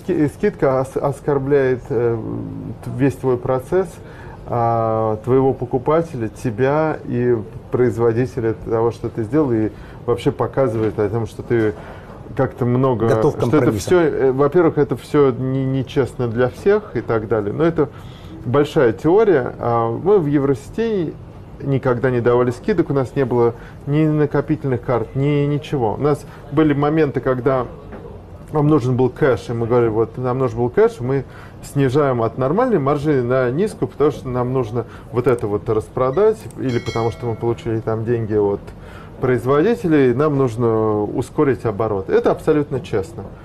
Скидка оскорбляет весь твой процесс, твоего покупателя, тебя и производителя того, что ты сделал, и вообще показывает о том, что ты как-то много... Готов к компромиссам. Что это все, во-первых, это все нечестно для всех и так далее, но это большая теория. Мы в Евросети никогда не давали скидок, у нас не было ни накопительных карт, ни ничего. У нас были моменты, когда нам нужен был кэш, и мы говорили, вот нам нужен был кэш, мы снижаем от нормальной маржи на низкую, потому что нам нужно вот это вот распродать, или потому что мы получили там деньги от производителей, нам нужно ускорить оборот. Это абсолютно честно.